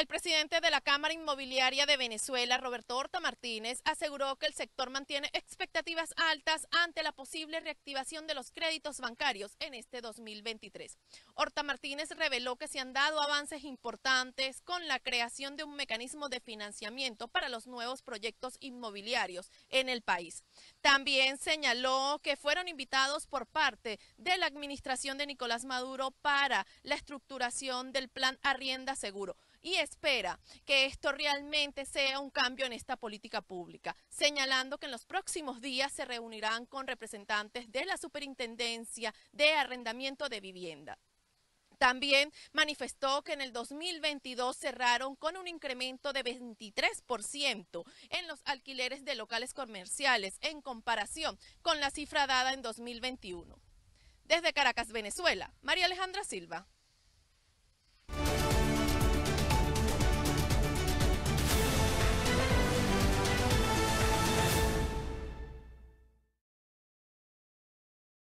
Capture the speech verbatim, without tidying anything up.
presidente de la Cámara Inmobiliaria de Venezuela, Roberto Horta Martínez, aseguró que el sector mantiene expectativas altas ante la posible reactivación de los créditos bancarios en este dos mil veintitrés. Horta Martínez reveló que se han dado avances importantes con la creación de un mecanismo de financiamiento para los nuevos proyectos inmobiliarios en el país. También señaló que fueron invitados por parte de la administración de Nicolás Maduro para la estructuración del plan Arrienda Seguro y espera que esto realmente sea un cambio en esta política pública, señalando que en los próximos días se reunirán con representantes de la Superintendencia de Arrendamiento de Vivienda. También manifestó que en el dos mil veintidós cerraron con un incremento de veintitrés por ciento en los alquileres de locales comerciales en comparación con la cifra dada en dos mil veintiuno. Desde Caracas, Venezuela, María Alejandra Silva.